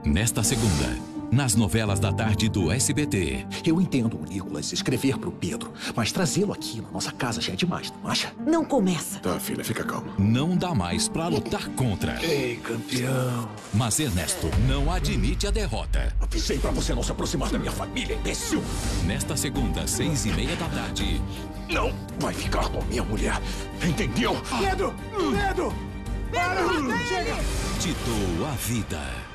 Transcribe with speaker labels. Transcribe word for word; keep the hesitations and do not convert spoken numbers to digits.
Speaker 1: Nesta segunda, nas novelas da tarde do S B T.
Speaker 2: Eu entendo o Nicolas escrever pro Pedro, mas trazê-lo aqui na nossa casa já é demais, não acha?
Speaker 3: Não começa.
Speaker 4: Tá, filha, fica calma.
Speaker 1: Não dá mais pra lutar contra.
Speaker 2: Ei, campeão.
Speaker 1: Mas Ernesto não admite a derrota.
Speaker 2: Avisei pra você não se aproximar da minha família, imbecil.
Speaker 1: Nesta segunda, seis e meia da tarde.
Speaker 2: Não vai ficar com a minha mulher, entendeu?
Speaker 5: Pedro! Pedro! Pedro, chega!
Speaker 1: Te dou a vida.